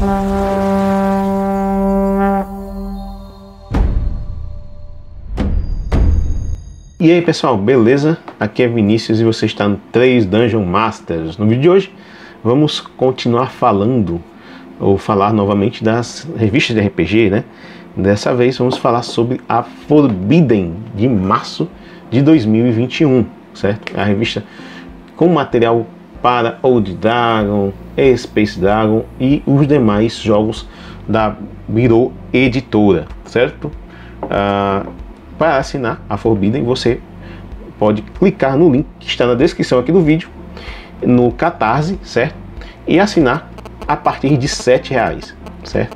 E aí pessoal, beleza? Aqui é Vinícius e você está no 3 Dungeon Masters. No vídeo de hoje vamos continuar falar novamente das revistas de RPG, né? Dessa vez vamos falar sobre a Forbidden de março de 2021, certo? A revista com material para Old Dragon, Space Dragon e os demais jogos da Birô Editora, certo? Para assinar a Forbidden, você pode clicar no link que está na descrição aqui do vídeo, no Catarse, certo? E assinar a partir de R$7, certo?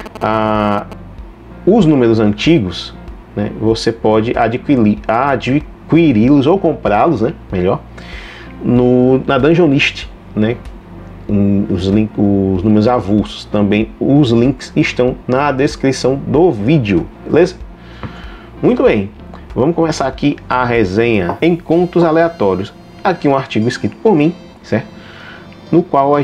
Os números antigos, né, você pode adquiri-los ou comprá-los, né, melhor, na Dungeon List, né? Os números avulsos também, os links estão na descrição do vídeo, beleza? Muito bem, vamos começar aqui a resenha Encontros Aleatórios. Aqui um artigo escrito por mim, certo? No qual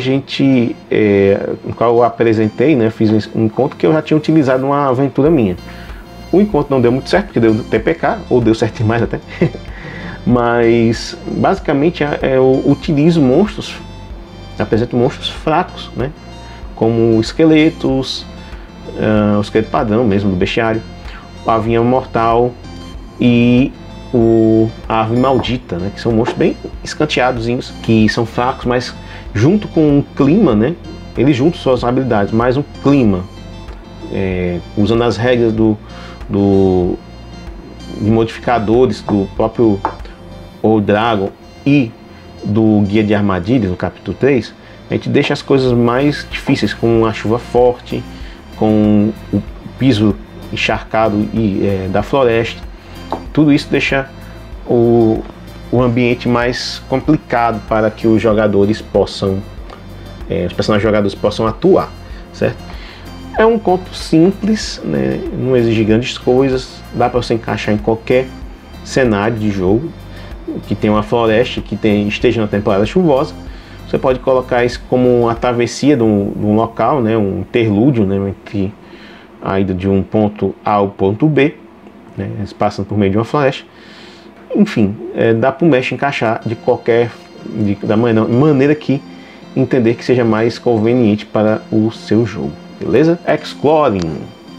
eu apresentei, né, fiz um encontro que eu já tinha utilizado numa aventura minha. O encontro não deu muito certo, porque deu TPK, ou deu certo demais até. Mas basicamente eu utilizo monstros, apresento monstros fracos, né? Como esqueletos, o esqueleto padrão mesmo do bestiário, a Avinha Mortal e a Árvore Maldita, né? Que são monstros bem escanteadozinhos, que são fracos, mas junto com o clima, né? Eles juntam suas habilidades, mais um clima, usando as regras de modificadores do próprio Old Dragon e do Guia de Armadilhas, no capítulo 3, a gente deixa as coisas mais difíceis, com a chuva forte, com o piso encharcado da floresta. Tudo isso deixa o ambiente mais complicado para que os jogadores possam, os personagens jogadores possam atuar, certo? É um conto simples, né? Não exige grandes coisas, dá para você encaixar em qualquer cenário de jogo que tem uma floresta, que esteja na temporada chuvosa. Você pode colocar isso como uma travessia de um local, né? Um interlúdio, né? Entre a ida de um ponto A ao ponto B, né? Eles passam por meio de uma floresta. Enfim, dá para o mestre encaixar da maneira que entender que seja mais conveniente para o seu jogo, beleza? Exploring,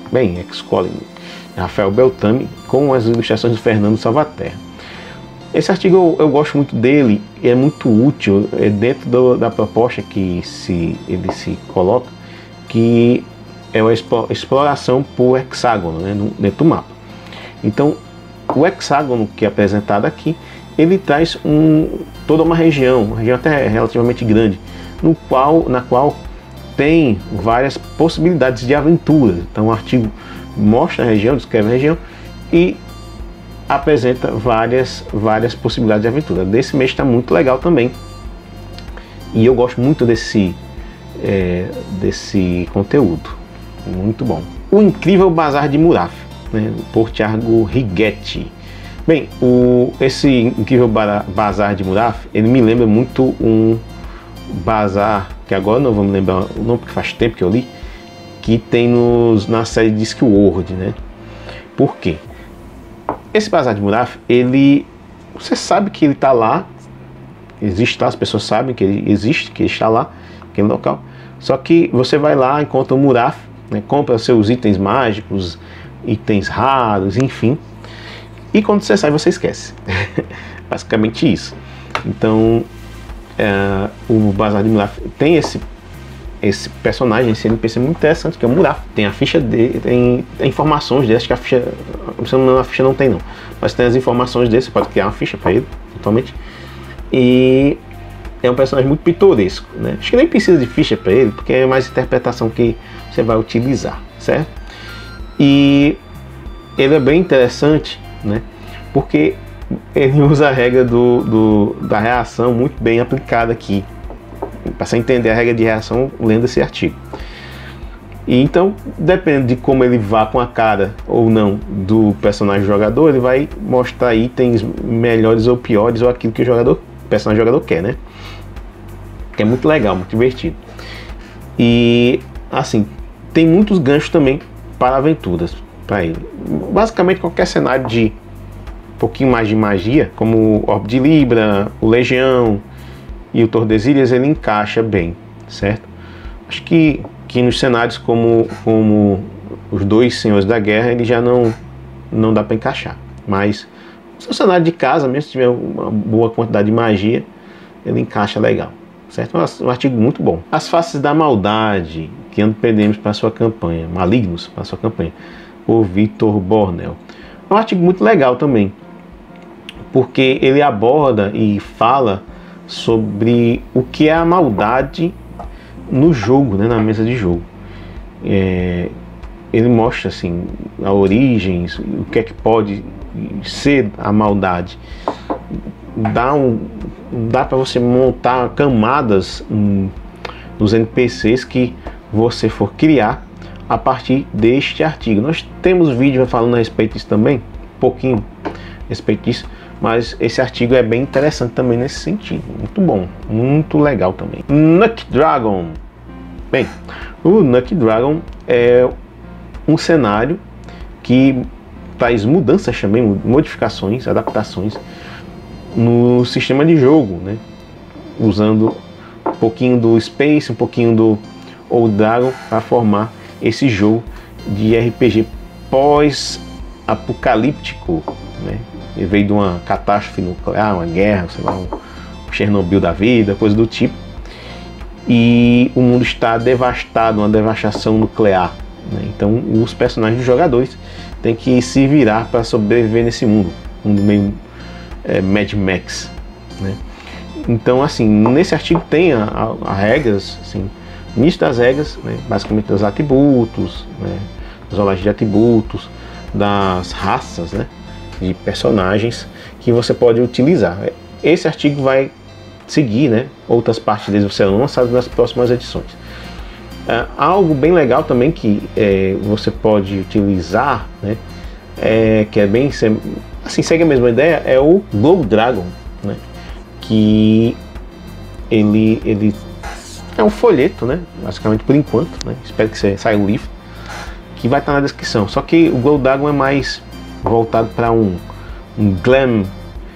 Rafael Beltrame, com as ilustrações do Fernando Salvaterra. Esse artigo eu gosto muito dele, é muito útil, dentro da proposta que ele se coloca, que é a exploração por hexágono, né, dentro do mapa. Então, o hexágono que é apresentado aqui, ele traz toda uma região até relativamente grande, na qual tem várias possibilidades de aventuras. Então o artigo mostra a região, descreve a região e apresenta várias possibilidades de aventura. Desse mês está muito legal também, e eu gosto muito desse conteúdo, muito bom. O Incrível Bazar de Muraf, né, por Thiago Righetti. Bem, esse Incrível Bazar de Muraf, ele me lembra muito um bazar, que agora não vamos lembrar o nome porque faz tempo que eu li, que tem na série Discworld, né? Por quê? Esse Bazar de Muraf, você sabe que ele está lá, existe lá, as pessoas sabem que ele existe, que ele está lá, aquele local. Só que você vai lá, encontra o Muraf, né, compra seus itens mágicos, itens raros, enfim. E quando você sai, você esquece. Basicamente isso. Então, o Bazar de Muraf tem esse personagem, esse NPC muito interessante, que é o Muraf. Tem a ficha dele, tem informações dele. Acho que a ficha, a ficha não tem não, mas tem as informações dele. Você pode criar uma ficha para ele, totalmente. E é um personagem muito pitoresco, né? Acho que nem precisa de ficha para ele, porque é mais interpretação que você vai utilizar, certo? E ele é bem interessante, né? Porque ele usa a regra da reação muito bem aplicada aqui. Para você entender a regra de reação, lendo esse artigo. E então, depende de como ele vá com a cara ou não do personagem jogador, ele vai mostrar itens melhores ou piores, ou aquilo que o personagem jogador quer, né? Que é muito legal, muito divertido. E assim, tem muitos ganchos também para aventuras para ele. Basicamente qualquer cenário de um pouquinho mais de magia, como o Orbe de Libra, o Legião e o Tordesilhas, ele encaixa bem, certo? Acho que nos cenários como os dois Senhores da Guerra, ele já não dá para encaixar. Mas se o cenário de casa, mesmo se tiver uma boa quantidade de magia, ele encaixa legal, certo? Um artigo muito bom. As Faces da Maldade, que andam para sua campanha, Malignos para sua campanha, por Victor Bornel. É um artigo muito legal também, porque ele aborda e fala sobre o que é a maldade no jogo, né, na mesa de jogo. Ele mostra assim a origem, o que é que pode ser a maldade. Dá para você montar camadas nos NPCs que você for criar a partir deste artigo. Nós temos vídeo falando a respeito disso também, um pouquinho a respeito disso, mas esse artigo é bem interessante também nesse sentido. Muito bom, muito legal também. Nuck Dragon. Bem, o Nuck Dragon é um cenário que traz mudanças também, modificações, adaptações no sistema de jogo, né? Usando um pouquinho do Space, um pouquinho do Old Dragon para formar esse jogo de RPG pós-apocalíptico, né? Ele veio de uma catástrofe nuclear, uma guerra, sei lá, um Chernobyl da vida, coisa do tipo, e o mundo está devastado, uma devastação nuclear, né? Então os personagens dos jogadores têm que se virar para sobreviver nesse mundo meio Mad Max, né? Então, assim, nesse artigo tem as regras, assim, início das regras, né, basicamente dos atributos, né, das rolagens de atributos, das raças, né, de personagens que você pode utilizar. Esse artigo vai seguir, né, outras partes deles serão lançadas nas próximas edições. Algo bem legal também que você pode utilizar, né, que é bem, assim, segue a mesma ideia, é o Glow Dragon, né, que ele é um folheto, né, basicamente por enquanto, né, espero que saia um livro, que vai estar na descrição. Só que o Glow Dragon é mais voltado para um glam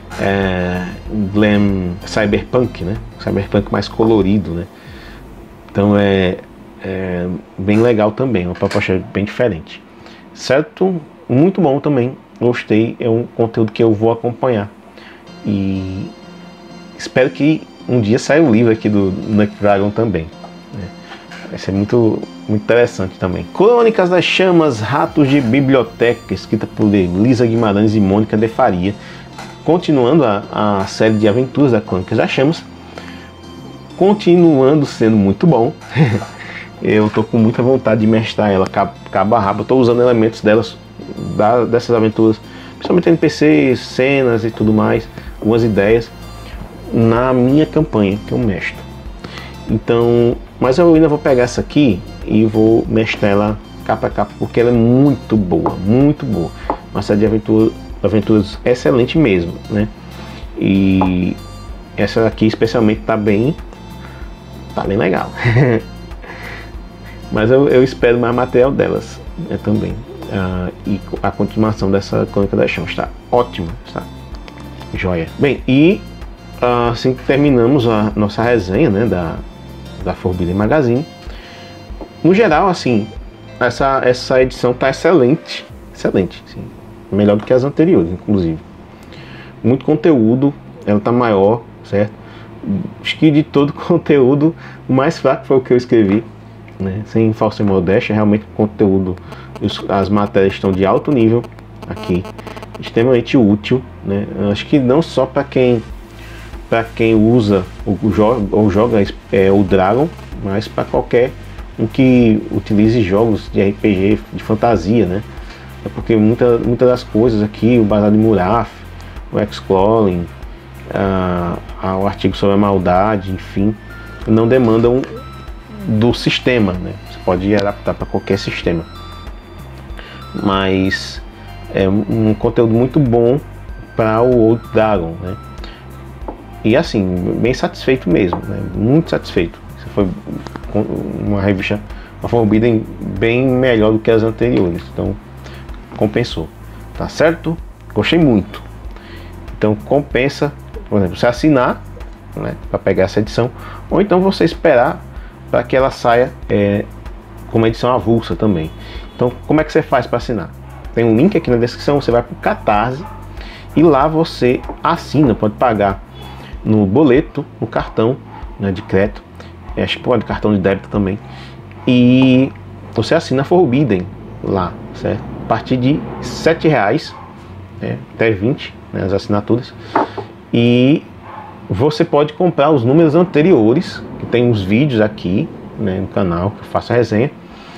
cyberpunk, né, cyberpunk mais colorido, né, então é bem legal também, uma proposta bem diferente, certo? Muito bom também, gostei, é um conteúdo que eu vou acompanhar e espero que um dia saia um livro aqui do Nuck Dragon também, né? Vai ser muito interessante também. Crônicas das Chamas, Ratos de Biblioteca, escrita por Elisa Guimarães e Mônica de Faria, continuando a série de aventuras da Crônicas das Chamas, continuando sendo muito bom. Eu estou com muita vontade de mestrar ela cabo a rabo. Estou usando elementos dessas aventuras, principalmente NPCs, cenas e tudo mais, algumas ideias na minha campanha que eu mestro. Então, mas eu ainda vou pegar essa aqui e vou mestrar ela capa a capa, porque ela é muito boa, muito boa. Uma série de aventuras excelente mesmo, né? E essa aqui especialmente tá bem legal. Mas eu espero mais material delas, né, também. E a continuação dessa Crônica das Chamas está ótima, está joia. Bem, e assim que terminamos a nossa resenha, né, da Forbidden Magazine, no geral, assim, essa edição está excelente, assim, melhor do que as anteriores, inclusive. Muito conteúdo, ela está maior, certo? Acho que de todo o conteúdo, o mais fraco foi o que eu escrevi, né? Sem falsa modéstia, realmente o conteúdo, as matérias estão de alto nível aqui, extremamente útil, né? Acho que não só para quem usa ou joga o Dragon, mas para qualquer um que utilize jogos de RPG, de fantasia, né? É porque muitas das coisas aqui, o Bazar de Muraf, o X-Crawling, o artigo sobre a maldade, enfim, não demandam do sistema, né? Você pode adaptar para qualquer sistema, mas é um conteúdo muito bom para o Old Dragon, né? E assim, bem satisfeito mesmo, né? Muito satisfeito. Isso foi uma revista uma Forbidden bem melhor do que as anteriores, então compensou, tá certo? Gostei muito. Então compensa, por exemplo, você assinar, né, para pegar essa edição, ou então você esperar para que ela saia com uma edição avulsa também. Então como é que você faz para assinar? Tem um link aqui na descrição, você vai para o Catarse e lá você assina, pode pagar no boleto, no cartão, né, de crédito, acho que pode cartão de débito também, e você assina Forbidden lá, certo? A partir de R$7, até 20, né, as assinaturas, e você pode comprar os números anteriores, que tem uns vídeos aqui, né, no canal, que eu faço a resenha,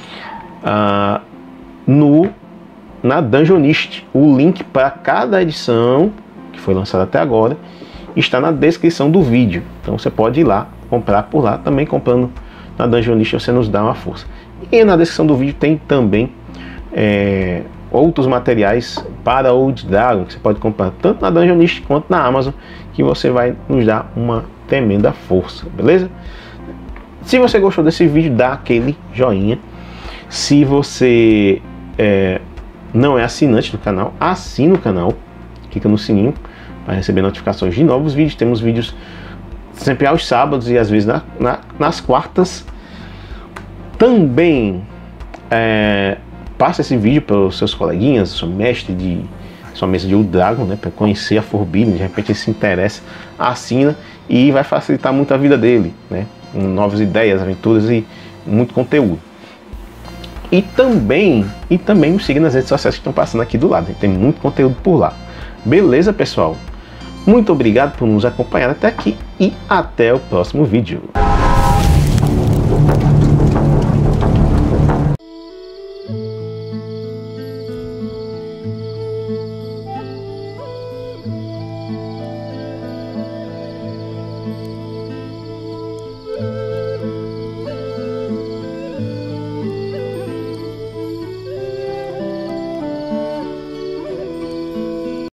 na Dungeonist. O link para cada edição que foi lançada até agora está na descrição do vídeo, então você pode ir lá comprar por lá. Também comprando na Dungeonist você nos dá uma força. E na descrição do vídeo tem também outros materiais para Old Dragon que você pode comprar tanto na Dungeonist quanto na Amazon, que você vai nos dar uma tremenda força, beleza? Se você gostou desse vídeo, dá aquele joinha. Se você não é assinante do canal, assina o canal, clica no sininho para receber notificações de novos vídeos. Temos vídeos sempre aos sábados e às vezes nas quartas. Também passa esse vídeo para os seus coleguinhas, sua mesa de Old Dragon, né, para conhecer a Forbidden. De repente ele se interessa, assina e vai facilitar muito a vida dele, né, com novas ideias, aventuras e muito conteúdo. E também me siga nas redes sociais que estão passando aqui do lado, tem muito conteúdo por lá. Beleza, pessoal? Muito obrigado por nos acompanhar até aqui e até o próximo vídeo.